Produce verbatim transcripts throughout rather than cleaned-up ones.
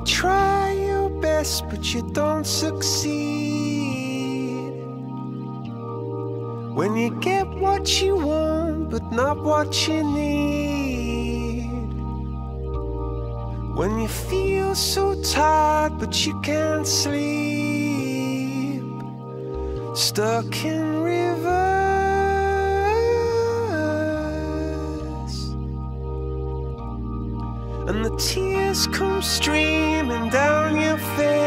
try your best but you don't succeed. When you get what you want but not what you need. When you feel so tired but you can't sleep. Stuck in reverse, and the tears come streaming down your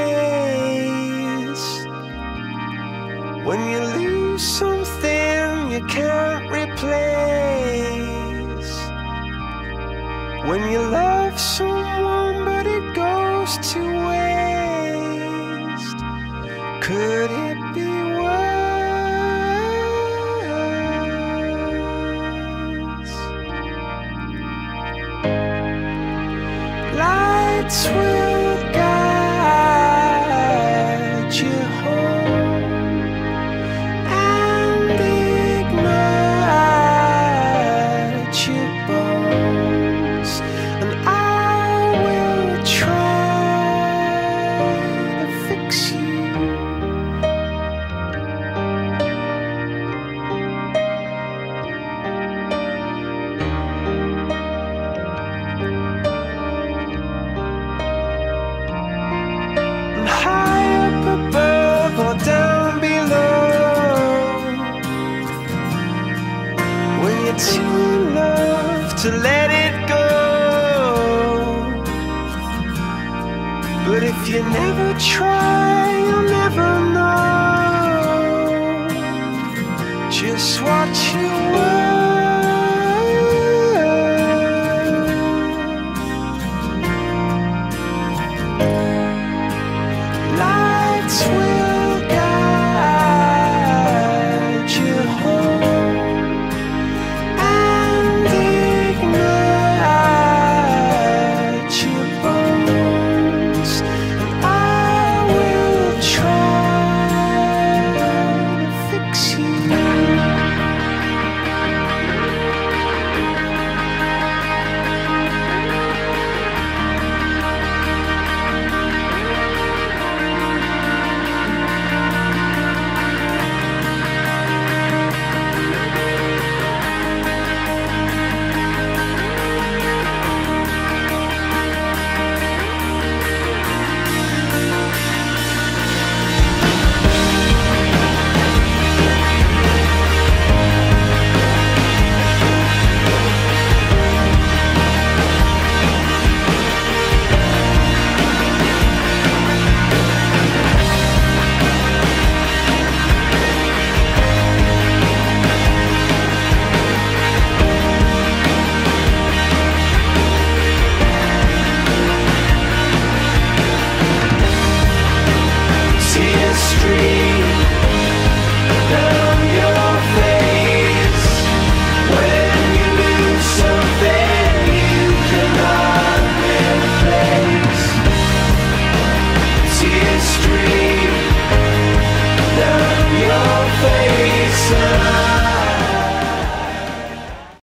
face. When you lose something you can't replace. When you love someone but it goes to waste. Could it be worse? Lights will guide you home and ignite your bones, and I will try to fix you. High up above or down below, when you're too in love to let it go. But if you never try, you'll never know just what you want.